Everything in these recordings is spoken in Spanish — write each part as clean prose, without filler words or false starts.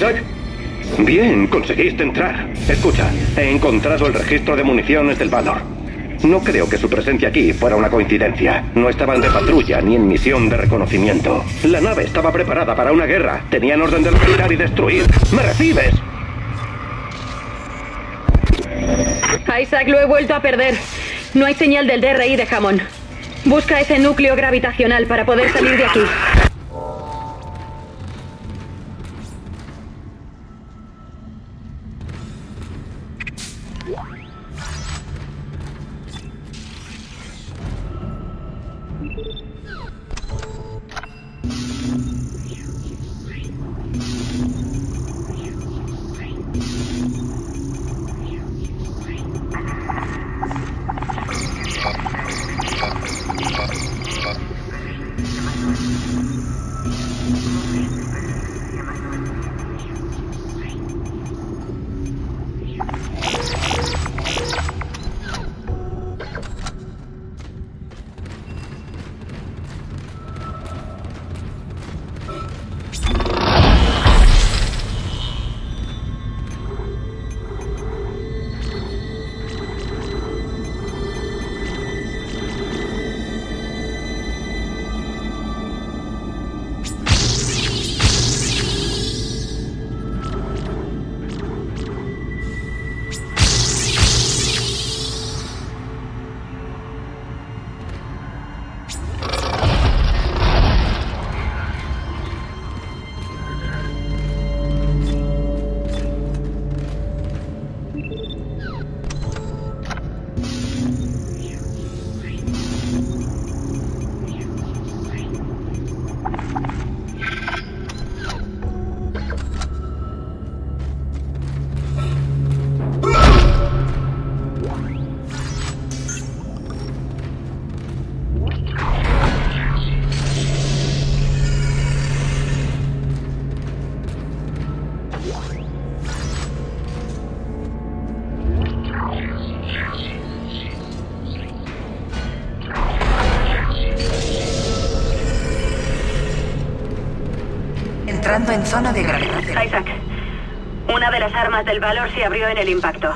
Isaac? Bien, conseguiste entrar. Escucha, he encontrado el registro de municiones del Valor. No creo que su presencia aquí fuera una coincidencia. No estaban de patrulla ni en misión de reconocimiento. La nave estaba preparada para una guerra. Tenían orden de localizar y destruir. ¿Me recibes? Isaac, lo he vuelto a perder. No hay señal del DRI de Hammond. Busca ese núcleo gravitacional para poder salir de aquí. Entrando en zona de gravedad. Isaac, una de las armas del Valor se abrió en el impacto.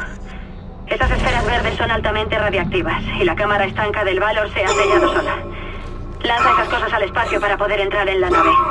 Esas esferas verdes son altamente radiactivas y la cámara estanca del Valor se ha sellado sola. Lanza esas cosas al espacio para poder entrar en la nave.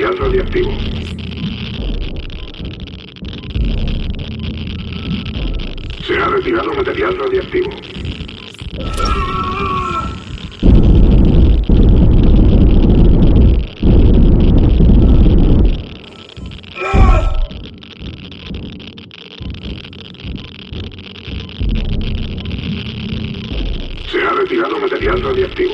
material radiactivo. Se ha retirado material radiactivo. Se ha retirado material radiactivo.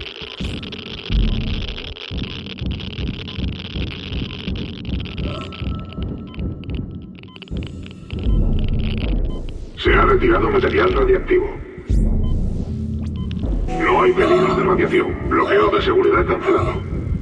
Se ha retirado material radiactivo. No hay peligros de radiación. Bloqueo de seguridad cancelado.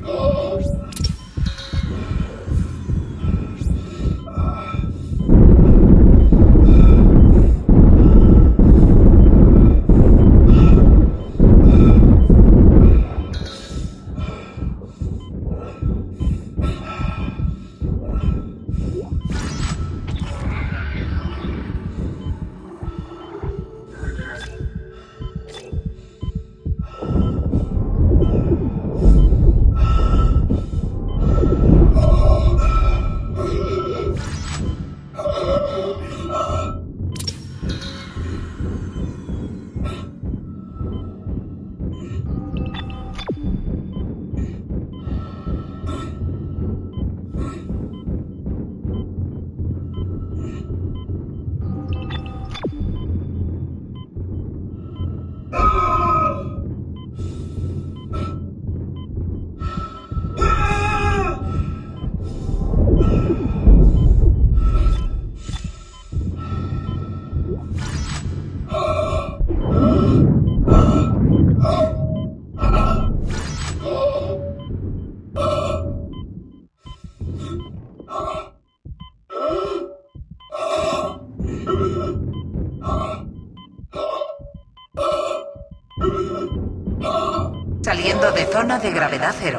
Saliendo de zona de gravedad cero.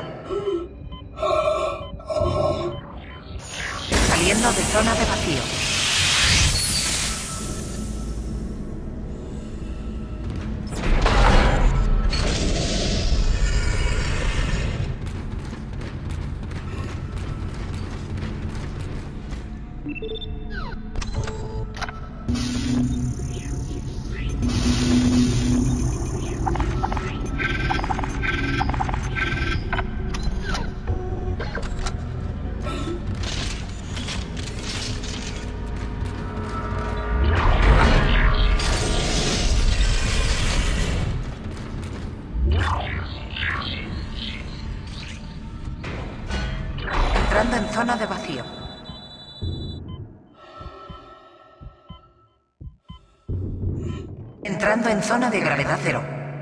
Saliendo de zona de vacío. Entrando en zona de vacío. Entrando en zona de gravedad cero.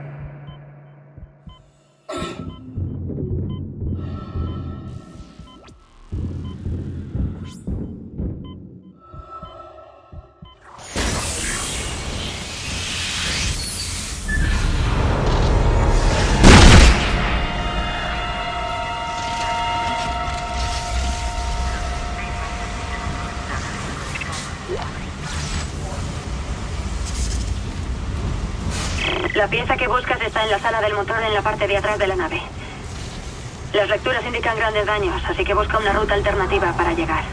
La pieza que buscas está en la sala del motor en la parte de atrás de la nave. Las lecturas indican grandes daños, así que busca una ruta alternativa para llegar.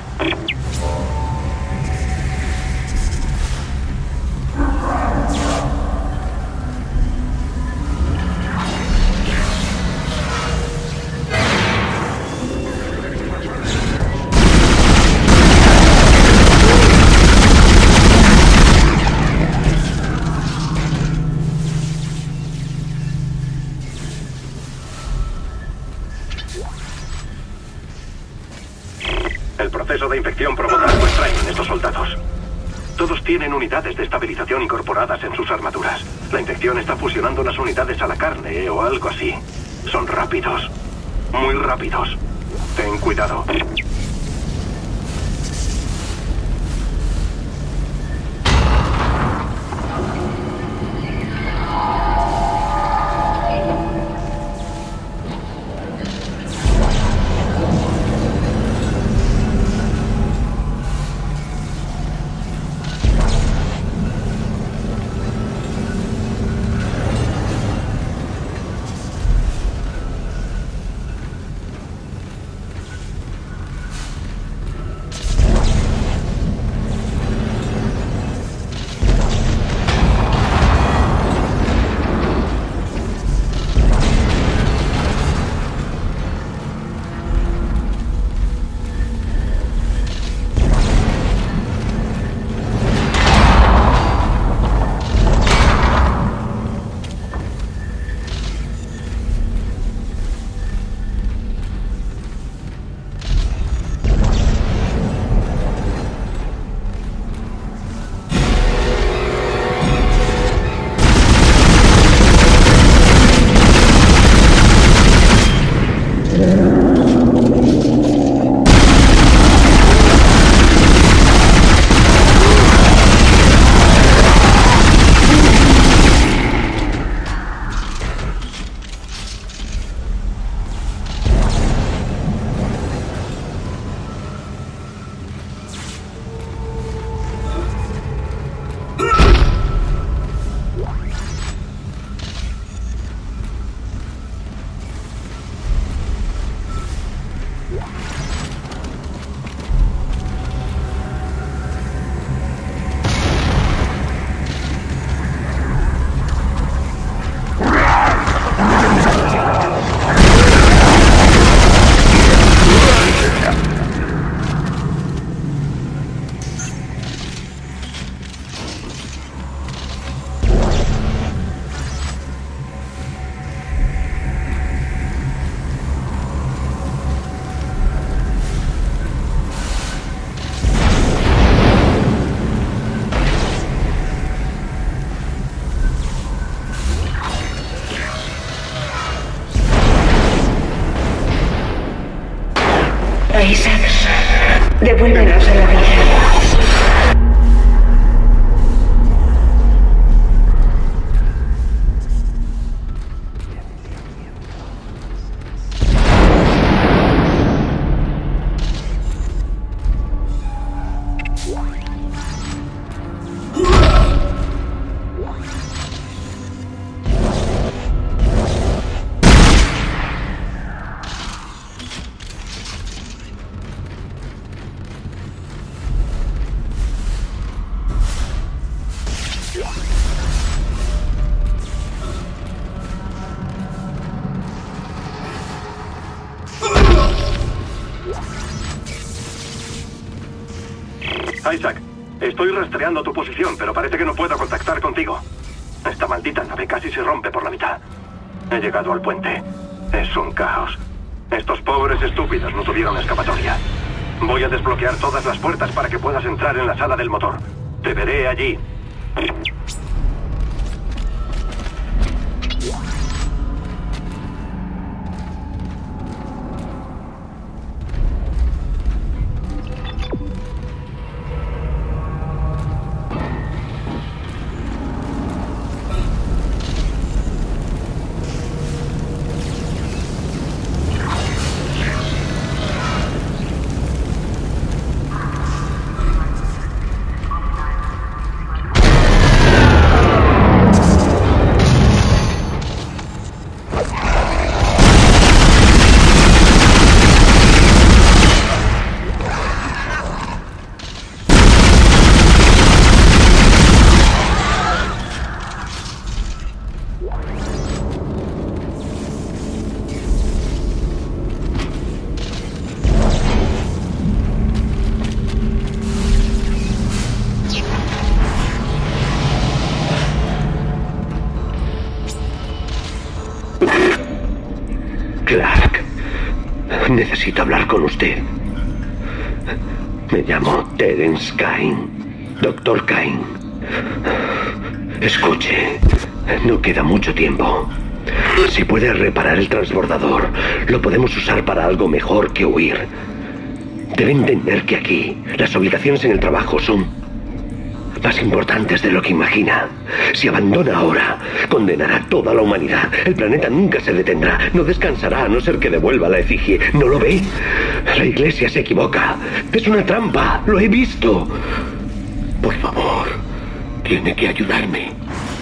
El proceso de infección provoca algo extraño en estos soldados. Todos tienen unidades de estabilización incorporadas en sus armaduras. La infección está fusionando las unidades a la carne o algo así. Son rápidos. Muy rápidos. Ten cuidado. Isaac, estoy rastreando tu posición, pero parece que no puedo contactar contigo. Esta maldita nave casi se rompe por la mitad. He llegado al puente. Es un caos. Estos pobres estúpidos no tuvieron escapatoria. Voy a desbloquear todas las puertas para que puedas entrar en la sala del motor. Te veré allí. Clark, necesito hablar con usted. Me llamo Terence Kane, Dr. Kane. Escuche, no queda mucho tiempo. Si puede reparar el transbordador, lo podemos usar para algo mejor que huir. Debe entender que aquí las obligaciones en el trabajo son más importantes de lo que imagina. Si abandona ahora, condenará a toda la humanidad. El planeta nunca se detendrá, no descansará a no ser que devuelva la efigie. ¿No lo ve? La iglesia se equivoca. Es una trampa, lo he visto. Por favor, tiene que ayudarme.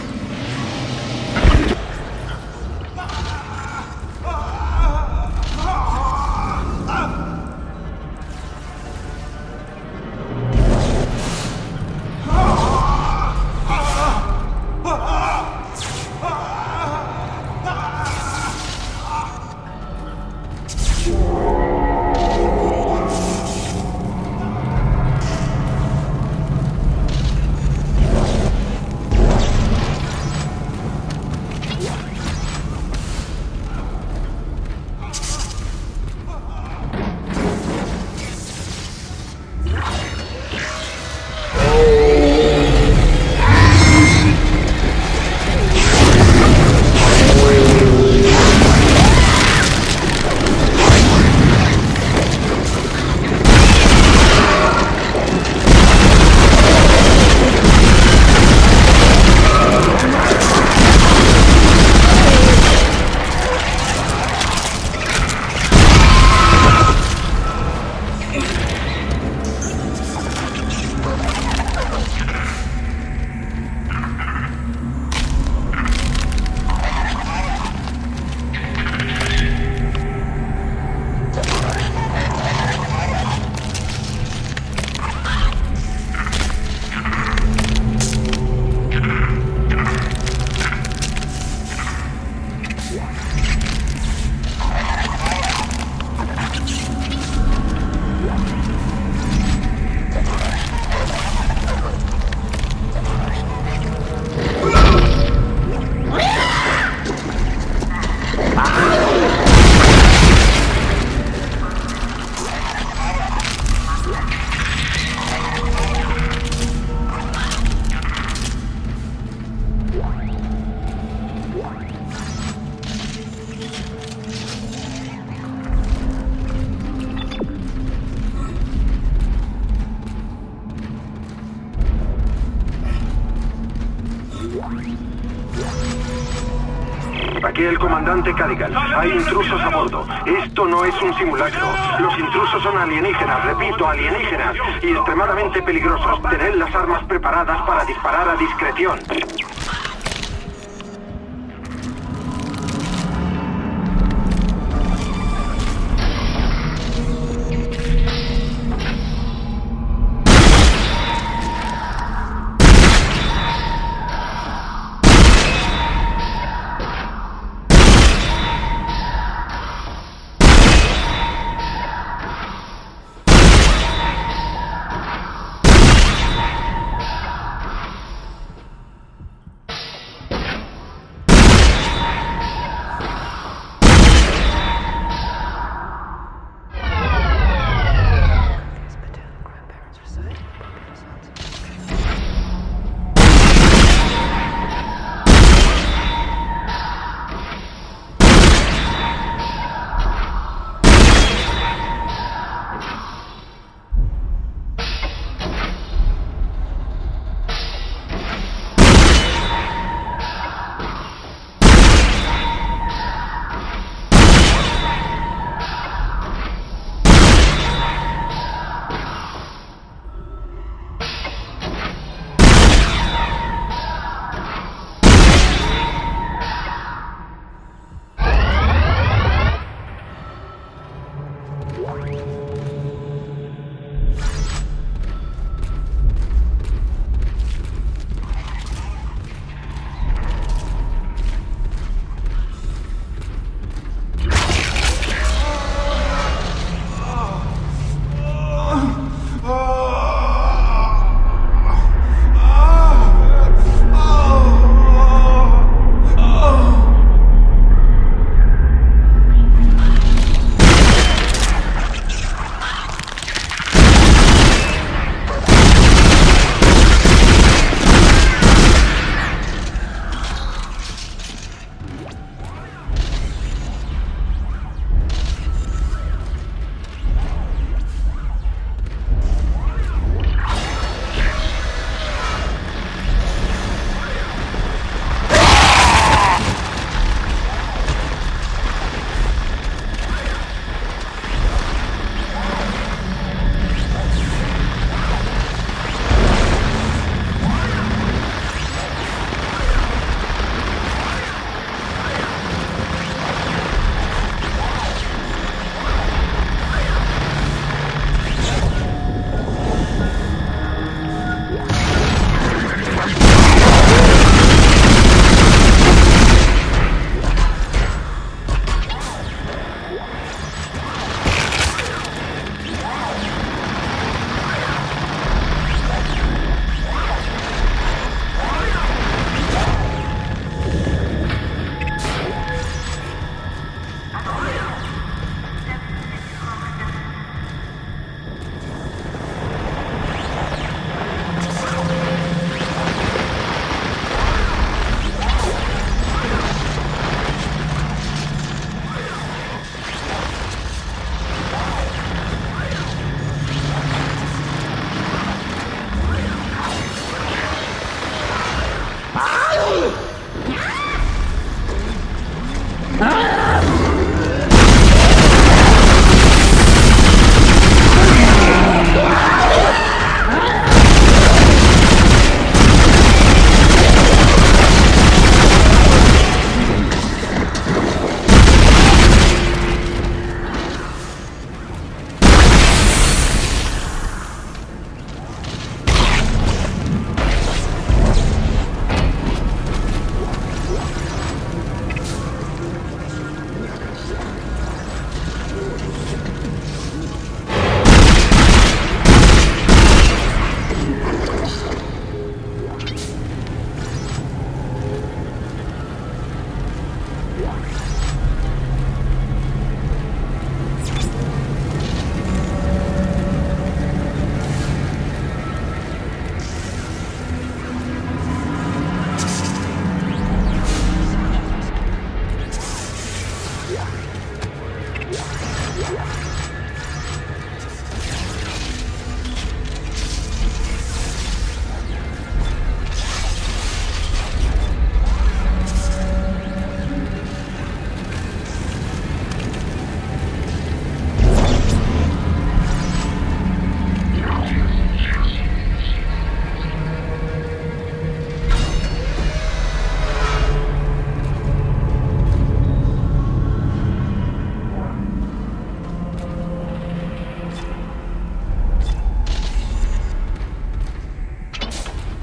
Aquí el comandante Cadigan. Hay intrusos a bordo. Esto no es un simulacro. Los intrusos son alienígenas, repito, alienígenas. Y extremadamente peligrosos. Tened las armas preparadas para disparar a discreción.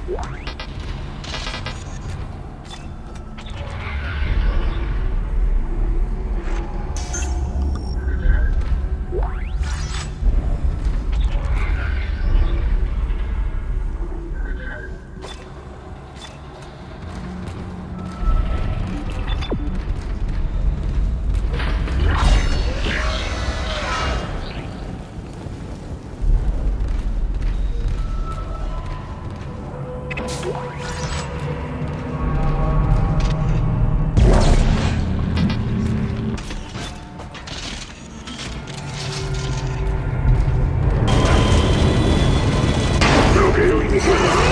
Bloqueo iniciado.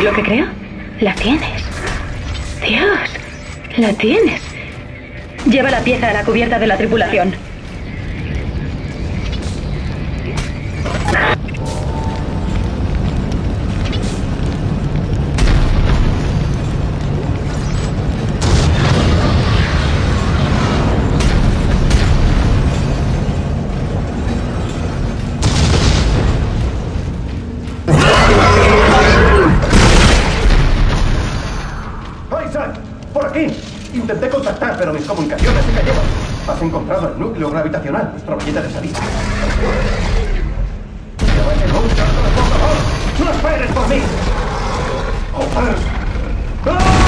lo que creo? La tienes. Dios, la tienes. Lleva la pieza a la cubierta de la tripulación. ¡Por aquí! Intenté contactar, pero mis comunicaciones se cayeron. Has encontrado el núcleo gravitacional, nuestra valleta de salida. ¡Por favor! ¡No esperes por mí! ¡Joder! ¡Ah!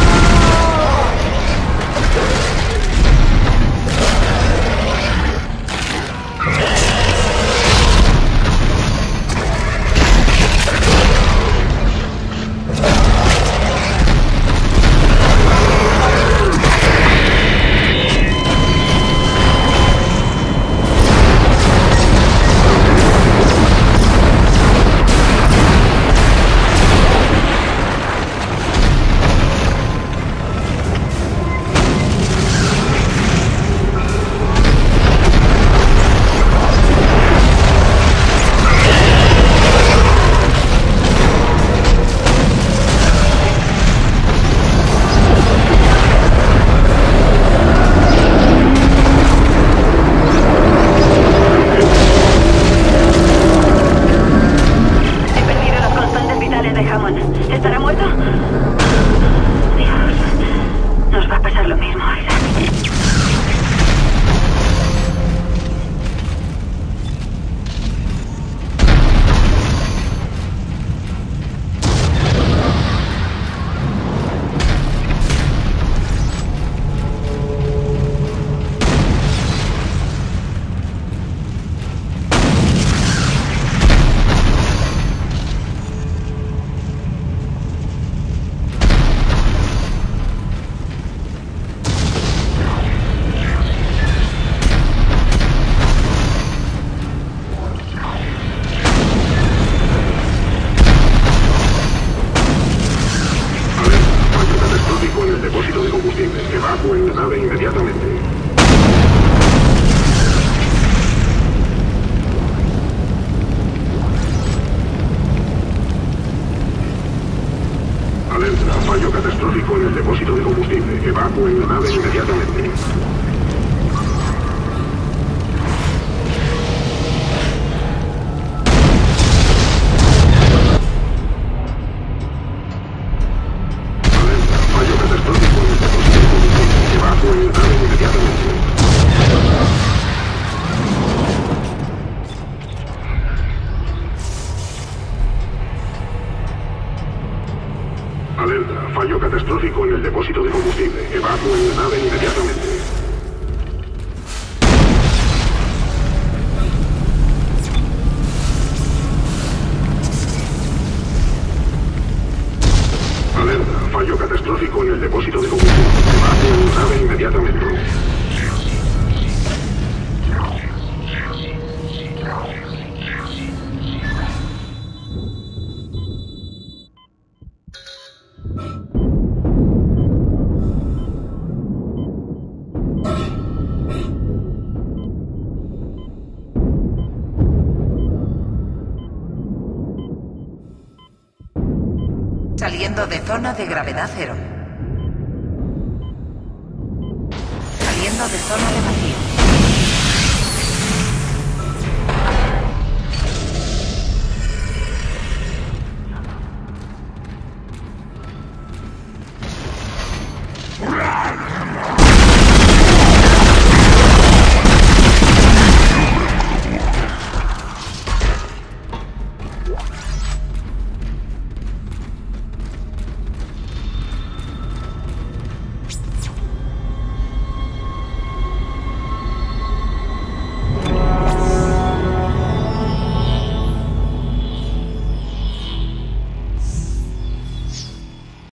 Evacúen la nave inmediatamente. Alerta, fallo catastrófico en el depósito de combustible. Evacúen la nave inmediatamente. Alerta, fallo catastrófico en el depósito de combustible. Evacúen la nave inmediatamente. Alerta, fallo catastrófico en el depósito de combustible. Evacúen la nave inmediatamente. Saliendo de zona de gravedad cero. Saliendo de zona de vacío.